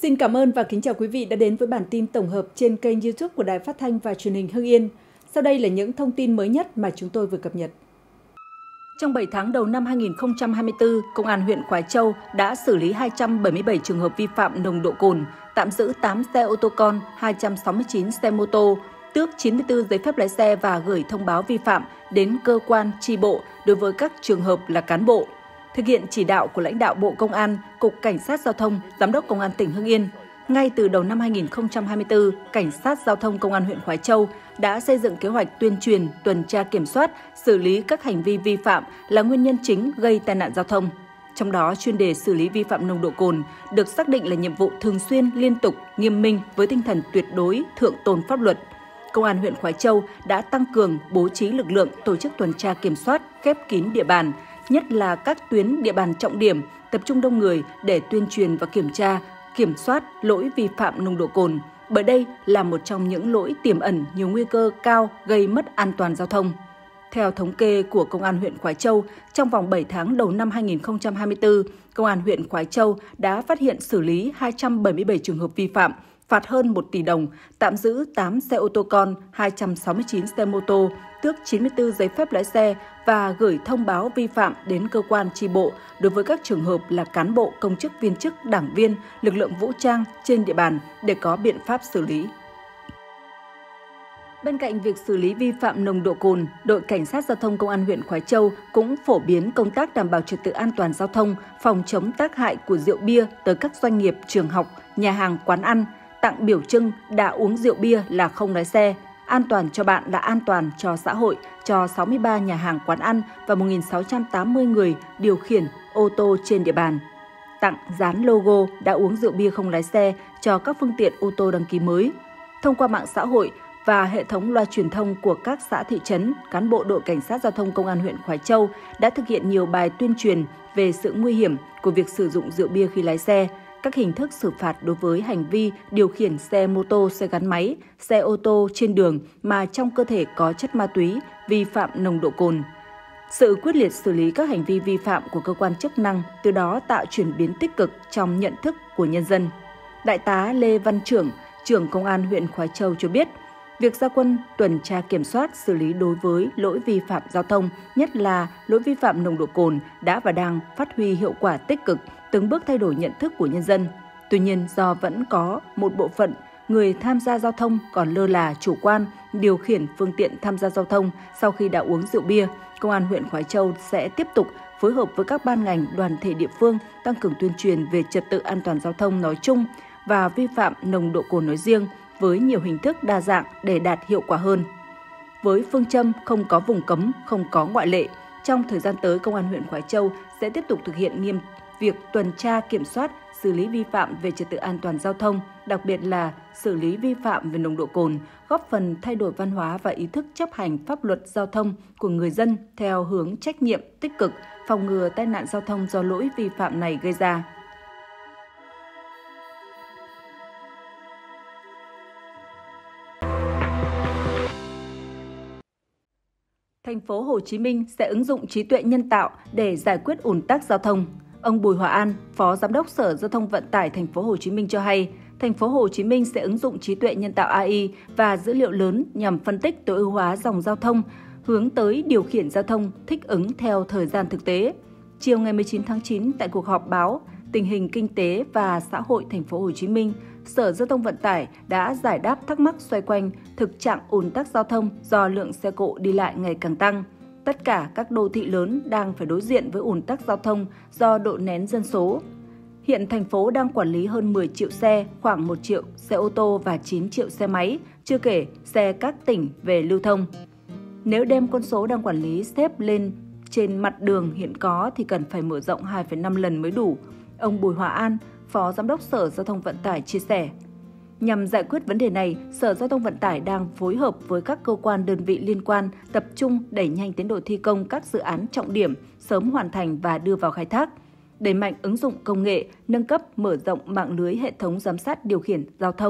Xin cảm ơn và kính chào quý vị đã đến với bản tin tổng hợp trên kênh YouTube của Đài Phát thanh và Truyền hình Hưng Yên. Sau đây là những thông tin mới nhất mà chúng tôi vừa cập nhật. Trong 7 tháng đầu năm 2024, Công an huyện Khoái Châu đã xử lý 277 trường hợp vi phạm nồng độ cồn, tạm giữ 8 xe ô tô con, 269 xe mô tô, tước 94 giấy phép lái xe và gửi thông báo vi phạm đến cơ quan chi bộ đối với các trường hợp là cán bộ. Thực hiện chỉ đạo của lãnh đạo Bộ Công an, Cục Cảnh sát Giao thông, Giám đốc Công an tỉnh Hưng Yên, ngay từ đầu năm 2024, Cảnh sát Giao thông Công an huyện Khoái Châu đã xây dựng kế hoạch tuyên truyền, tuần tra kiểm soát, xử lý các hành vi vi phạm là nguyên nhân chính gây tai nạn giao thông. Trong đó, chuyên đề xử lý vi phạm nồng độ cồn được xác định là nhiệm vụ thường xuyên, liên tục, nghiêm minh với tinh thần tuyệt đối, thượng tôn pháp luật. Công an huyện Khoái Châu đã tăng cường bố trí lực lượng tổ chức tuần tra kiểm soát, khép kín địa bàn, nhất là các tuyến địa bàn trọng điểm, tập trung đông người để tuyên truyền và kiểm soát lỗi vi phạm nồng độ cồn, bởi đây là một trong những lỗi tiềm ẩn nhiều nguy cơ cao gây mất an toàn giao thông. Theo thống kê của Công an huyện Khoái Châu, trong vòng 7 tháng đầu năm 2024, Công an huyện Khoái Châu đã phát hiện xử lý 277 trường hợp vi phạm, phạt hơn 1 tỷ đồng, tạm giữ 8 xe ô tô con, 269 xe mô tô, tước 94 giấy phép lái xe và gửi thông báo vi phạm đến cơ quan chi bộ đối với các trường hợp là cán bộ, công chức, viên chức, đảng viên, lực lượng vũ trang trên địa bàn để có biện pháp xử lý. Bên cạnh việc xử lý vi phạm nồng độ cồn, đội Cảnh sát Giao thông Công an huyện Khoái Châu cũng phổ biến công tác đảm bảo trật tự an toàn giao thông, phòng chống tác hại của rượu bia tới các doanh nghiệp, trường học, nhà hàng, quán ăn, tặng biểu trưng đã uống rượu bia là không lái xe, an toàn cho bạn là an toàn cho xã hội, cho 63 nhà hàng quán ăn và 1.680 người điều khiển ô tô trên địa bàn. Tặng dán logo đã uống rượu bia không lái xe cho các phương tiện ô tô đăng ký mới. Thông qua mạng xã hội và hệ thống loa truyền thông của các xã thị trấn, cán bộ đội Cảnh sát Giao thông Công an huyện Khoái Châu đã thực hiện nhiều bài tuyên truyền về sự nguy hiểm của việc sử dụng rượu bia khi lái xe, các hình thức xử phạt đối với hành vi điều khiển xe mô tô, xe gắn máy, xe ô tô trên đường mà trong cơ thể có chất ma túy, vi phạm nồng độ cồn. Sự quyết liệt xử lý các hành vi vi phạm của cơ quan chức năng, từ đó tạo chuyển biến tích cực trong nhận thức của nhân dân. Đại tá Lê Văn Trưởng, trưởng Công an huyện Khoái Châu cho biết, việc ra quân tuần tra kiểm soát xử lý đối với lỗi vi phạm giao thông, nhất là lỗi vi phạm nồng độ cồn đã và đang phát huy hiệu quả tích cực, từng bước thay đổi nhận thức của nhân dân. Tuy nhiên, do vẫn có một bộ phận người tham gia giao thông còn lơ là, chủ quan, điều khiển phương tiện tham gia giao thông sau khi đã uống rượu bia, Công an huyện Khoái Châu sẽ tiếp tục phối hợp với các ban ngành, đoàn thể địa phương tăng cường tuyên truyền về trật tự an toàn giao thông nói chung và vi phạm nồng độ cồn nói riêng với nhiều hình thức đa dạng để đạt hiệu quả hơn. Với phương châm không có vùng cấm, không có ngoại lệ, trong thời gian tới, Công an huyện Khoái Châu sẽ tiếp tục thực hiện nghiêm việc tuần tra kiểm soát, xử lý vi phạm về trật tự an toàn giao thông, đặc biệt là xử lý vi phạm về nồng độ cồn, góp phần thay đổi văn hóa và ý thức chấp hành pháp luật giao thông của người dân theo hướng trách nhiệm, tích cực, phòng ngừa tai nạn giao thông do lỗi vi phạm này gây ra. Thành phố Hồ Chí Minh sẽ ứng dụng trí tuệ nhân tạo để giải quyết ùn tắc giao thông. Ông Bùi Hòa An, Phó Giám đốc Sở Giao thông Vận tải Thành phố Hồ Chí Minh cho hay, Thành phố Hồ Chí Minh sẽ ứng dụng trí tuệ nhân tạo AI và dữ liệu lớn nhằm phân tích tối ưu hóa dòng giao thông, hướng tới điều khiển giao thông thích ứng theo thời gian thực tế. Chiều ngày 19 tháng 9 tại cuộc họp báo Tình hình kinh tế và xã hội Thành phố Hồ Chí Minh, Sở Giao thông Vận tải đã giải đáp thắc mắc xoay quanh thực trạng ùn tắc giao thông do lượng xe cộ đi lại ngày càng tăng. Tất cả các đô thị lớn đang phải đối diện với ùn tắc giao thông do độ nén dân số. Hiện thành phố đang quản lý hơn 10 triệu xe, khoảng 1 triệu xe ô tô và 9 triệu xe máy, chưa kể xe các tỉnh về lưu thông. Nếu đem con số đang quản lý xếp lên trên mặt đường hiện có thì cần phải mở rộng 2,5 lần mới đủ. Ông Bùi Hòa An, Phó Giám đốc Sở Giao thông Vận tải chia sẻ. Nhằm giải quyết vấn đề này, Sở Giao thông Vận tải đang phối hợp với các cơ quan đơn vị liên quan tập trung đẩy nhanh tiến độ thi công các dự án trọng điểm, sớm hoàn thành và đưa vào khai thác. Đẩy mạnh ứng dụng công nghệ, nâng cấp, mở rộng mạng lưới hệ thống giám sát điều khiển giao thông,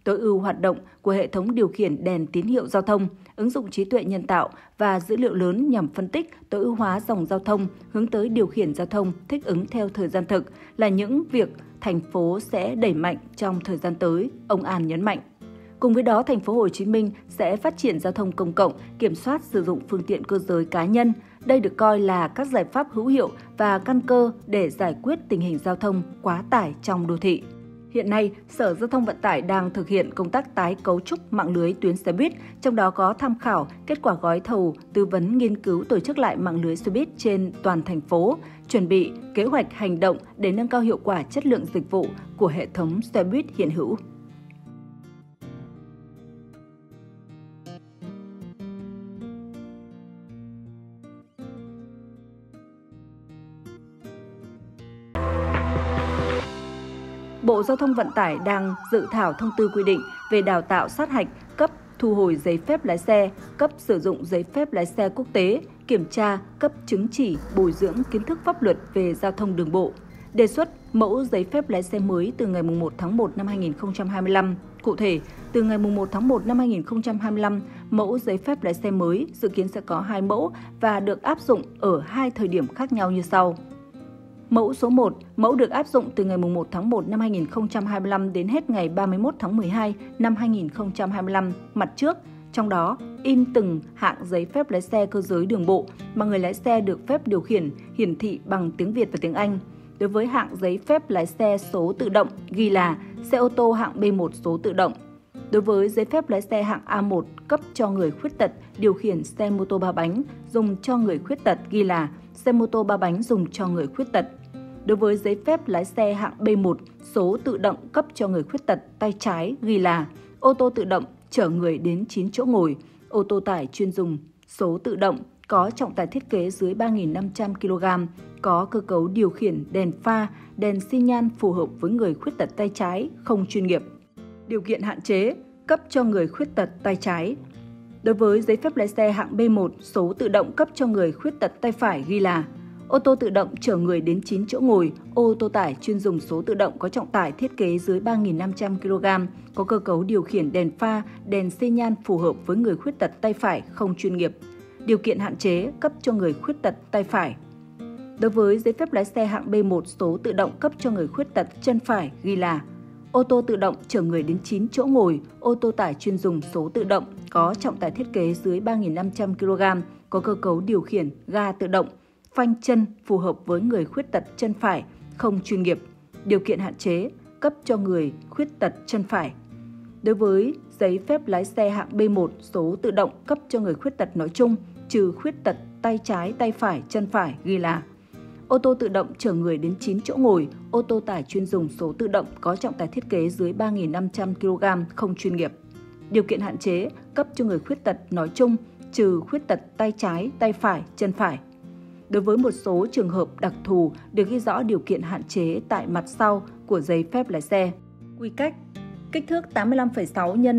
tối ưu hoạt động của hệ thống điều khiển đèn tín hiệu giao thông, ứng dụng trí tuệ nhân tạo và dữ liệu lớn nhằm phân tích, tối ưu hóa dòng giao thông, hướng tới điều khiển giao thông thích ứng theo thời gian thực là những việc thành phố sẽ đẩy mạnh trong thời gian tới, ông An nhấn mạnh. Cùng với đó, thành phố Hồ Chí Minh sẽ phát triển giao thông công cộng, kiểm soát sử dụng phương tiện cơ giới cá nhân. Đây được coi là các giải pháp hữu hiệu và căn cơ để giải quyết tình hình giao thông quá tải trong đô thị. Hiện nay, Sở Giao thông Vận tải đang thực hiện công tác tái cấu trúc mạng lưới tuyến xe buýt, trong đó có tham khảo kết quả gói thầu, tư vấn nghiên cứu tổ chức lại mạng lưới xe buýt trên toàn thành phố, chuẩn bị kế hoạch hành động để nâng cao hiệu quả chất lượng dịch vụ của hệ thống xe buýt hiện hữu. Bộ Giao thông Vận tải đang dự thảo thông tư quy định về đào tạo sát hạch, cấp thu hồi giấy phép lái xe, cấp sử dụng giấy phép lái xe quốc tế, kiểm tra, cấp chứng chỉ, bồi dưỡng kiến thức pháp luật về giao thông đường bộ. Đề xuất mẫu giấy phép lái xe mới từ ngày 1 tháng 1 năm 2025. Cụ thể, từ ngày 1 tháng 1 năm 2025, mẫu giấy phép lái xe mới dự kiến sẽ có 2 mẫu và được áp dụng ở 2 thời điểm khác nhau như sau. Mẫu số 1, mẫu được áp dụng từ ngày 1 tháng 1 năm 2025 đến hết ngày 31 tháng 12 năm 2025, mặt trước, trong đó in từng hạng giấy phép lái xe cơ giới đường bộ mà người lái xe được phép điều khiển hiển thị bằng tiếng Việt và tiếng Anh. Đối với hạng giấy phép lái xe số tự động ghi là xe ô tô hạng B1 số tự động. Đối với giấy phép lái xe hạng A1 cấp cho người khuyết tật điều khiển xe mô tô 3 bánh dùng cho người khuyết tật ghi là xe mô tô 3 bánh dùng cho người khuyết tật. Đối với giấy phép lái xe hạng B1 số tự động cấp cho người khuyết tật tay trái ghi là ô tô tự động chở người đến 9 chỗ ngồi, ô tô tải chuyên dùng số tự động có trọng tải thiết kế dưới 3.500 kg, có cơ cấu điều khiển đèn pha, đèn xi nhan phù hợp với người khuyết tật tay trái, không chuyên nghiệp. Điều kiện hạn chế cấp cho người khuyết tật tay trái. Đối với giấy phép lái xe hạng B1 số tự động cấp cho người khuyết tật tay phải ghi là ô tô tự động chở người đến 9 chỗ ngồi, ô tô tải chuyên dùng số tự động có trọng tải thiết kế dưới 3.500 kg, có cơ cấu điều khiển đèn pha, đèn xi nhan phù hợp với người khuyết tật tay phải không chuyên nghiệp. Điều kiện hạn chế cấp cho người khuyết tật tay phải. Đối với giấy phép lái xe hạng B1 số tự động cấp cho người khuyết tật chân phải ghi là ô tô tự động chở người đến 9 chỗ ngồi, ô tô tải chuyên dùng số tự động có trọng tải thiết kế dưới 3.500 kg, có cơ cấu điều khiển ga tự động, phanh chân phù hợp với người khuyết tật chân phải, không chuyên nghiệp. Điều kiện hạn chế cấp cho người khuyết tật chân phải. Đối với giấy phép lái xe hạng B1 số tự động cấp cho người khuyết tật nói chung, trừ khuyết tật tay trái, tay phải, chân phải ghi là ô tô tự động chở người đến 9 chỗ ngồi, ô tô tải chuyên dùng số tự động có trọng tải thiết kế dưới 3.500 kg, không chuyên nghiệp. Điều kiện hạn chế cấp cho người khuyết tật nói chung, trừ khuyết tật tay trái, tay phải, chân phải. Đối với một số trường hợp đặc thù được ghi rõ điều kiện hạn chế tại mặt sau của giấy phép lái xe. Quy cách: kích thước 85,6 x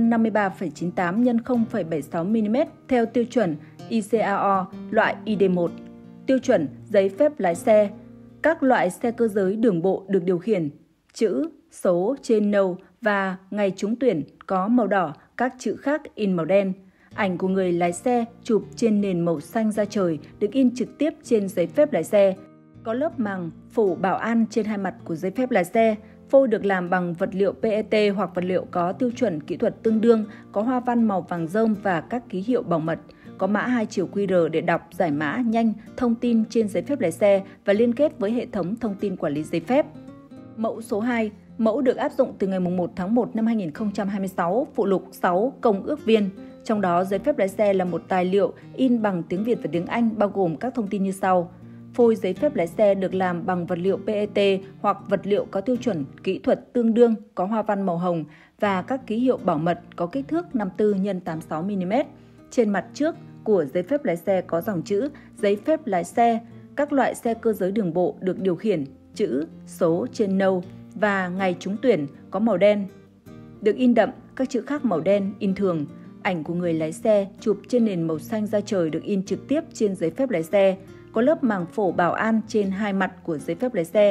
53,98 x 0,76 mm theo tiêu chuẩn ICAO loại ID1. Tiêu chuẩn giấy phép lái xe. Các loại xe cơ giới đường bộ được điều khiển. Chữ, số trên nâu và ngày trúng tuyển có màu đỏ, các chữ khác in màu đen. Ảnh của người lái xe chụp trên nền màu xanh da trời được in trực tiếp trên giấy phép lái xe. Có lớp màng phủ bảo an trên hai mặt của giấy phép lái xe. Phôi được làm bằng vật liệu PET hoặc vật liệu có tiêu chuẩn kỹ thuật tương đương, có hoa văn màu vàng rơm và các ký hiệu bảo mật. Có mã 2 chiều QR để đọc giải mã nhanh thông tin trên giấy phép lái xe và liên kết với hệ thống thông tin quản lý giấy phép. Mẫu số 2. Mẫu được áp dụng từ ngày 1 tháng 1 năm 2026, phụ lục 6 công ước viên. Trong đó, giấy phép lái xe là một tài liệu in bằng tiếng Việt và tiếng Anh bao gồm các thông tin như sau. Phôi giấy phép lái xe được làm bằng vật liệu PET hoặc vật liệu có tiêu chuẩn kỹ thuật tương đương, có hoa văn màu hồng và các ký hiệu bảo mật có kích thước 54 x 86 mm. Trên mặt trước của giấy phép lái xe có dòng chữ giấy phép lái xe, các loại xe cơ giới đường bộ được điều khiển, chữ, số trên nâu và ngày trúng tuyển có màu đen. Được in đậm, các chữ khác màu đen in thường. Ảnh của người lái xe chụp trên nền màu xanh da trời được in trực tiếp trên giấy phép lái xe. Có lớp màng phổ bảo an trên hai mặt của giấy phép lái xe.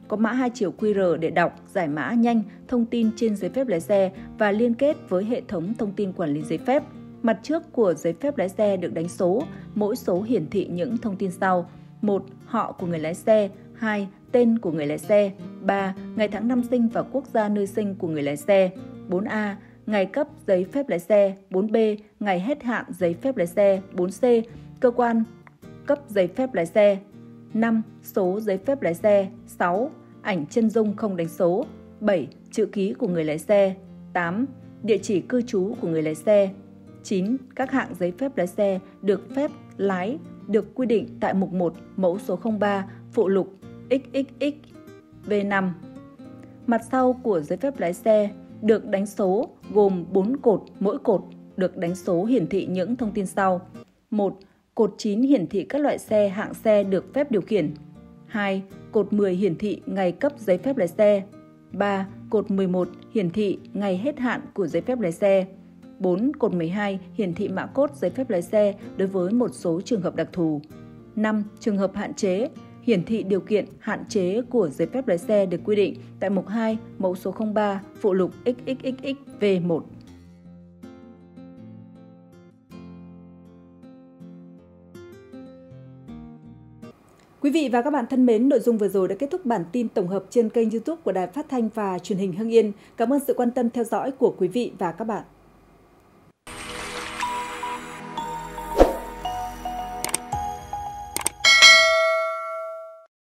có mã hai chiều QR để đọc, giải mã nhanh thông tin trên giấy phép lái xe và liên kết với hệ thống thông tin quản lý giấy phép. Mặt trước của giấy phép lái xe được đánh số, mỗi số hiển thị những thông tin sau: 1. Họ của người lái xe, 2. Tên của người lái xe, 3. Ngày tháng năm sinh và quốc gia nơi sinh của người lái xe, 4A. Ngày cấp giấy phép lái xe, 4B. Ngày hết hạn giấy phép lái xe, 4C. Cơ quan cấp giấy phép lái xe, 5. Số giấy phép lái xe, 6. Ảnh chân dung không đánh số, 7. Chữ ký của người lái xe, 8. Địa chỉ cư trú của người lái xe, 9. Các hạng giấy phép lái xe được phép lái được quy định tại mục 1 mẫu số 03 phụ lục XXX V5. Mặt sau của giấy phép lái xe được đánh số gồm 4 cột, mỗi cột được đánh số hiển thị những thông tin sau: 1. Cột 9 hiển thị các loại xe, hạng xe được phép điều khiển. 2. Cột 10 hiển thị ngày cấp giấy phép lái xe. 3. Cột 11 hiển thị ngày hết hạn của giấy phép lái xe. 4. Cột 12 hiển thị mã cốt giấy phép lái xe đối với một số trường hợp đặc thù. 5. Trường hợp hạn chế hiển thị điều kiện hạn chế của giấy phép lái xe được quy định tại mục 2 mẫu số 03 phụ lục XXXX V1. Quý vị và các bạn thân mến, nội dung vừa rồi đã kết thúc bản tin tổng hợp trên kênh YouTube của Đài Phát thanh và Truyền hình Hưng Yên. Cảm ơn sự quan tâm theo dõi của quý vị và các bạn.